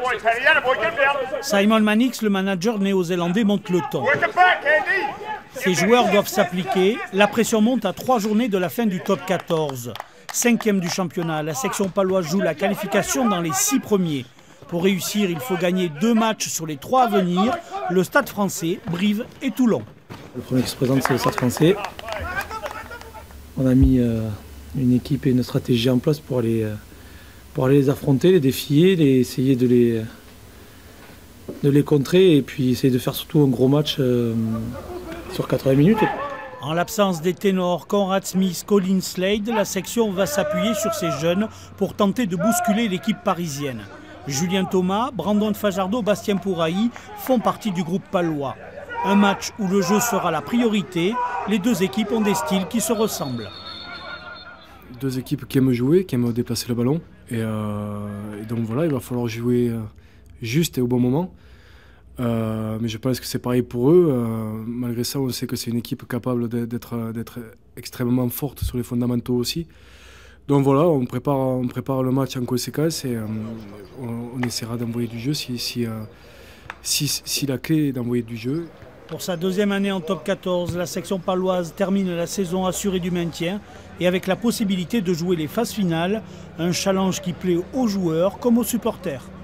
Simon Mannix, le manager néo-zélandais, monte le ton. Ces joueurs doivent s'appliquer. La pression monte à 3 journées de la fin du top 14. 5e du championnat, la section paloise joue la qualification dans les 6 premiers. Pour réussir, il faut gagner 2 matchs sur les 3 à venir, le Stade Français, Brive et Toulon. Le premier qui se présente, c'est le Stade Français. On a mis une équipe et une stratégie en place pour aller les affronter, les défier, essayer de les contrer et puis essayer de faire surtout un gros match sur 80 minutes. En l'absence des ténors Conrad Smith, Colin Slade, la section va s'appuyer sur ces jeunes pour tenter de bousculer l'équipe parisienne. Julien Thomas, Brandon Fajardo, Bastien Pourailly font partie du groupe palois. Un match où le jeu sera la priorité. Les 2 équipes ont des styles qui se ressemblent. 2 équipes qui aiment jouer, qui aiment déplacer le ballon. Et donc voilà, il va falloir jouer juste et au bon moment. Mais je pense que c'est pareil pour eux. Malgré ça, on sait que c'est une équipe capable d'être extrêmement forte sur les fondamentaux aussi. Donc voilà, on prépare le match en conséquence et on essaiera d'envoyer du jeu si la clé est d'envoyer du jeu. Pour sa 2e année en top 14, la section paloise termine la saison assurée du maintien et avec la possibilité de jouer les phases finales, un challenge qui plaît aux joueurs comme aux supporters.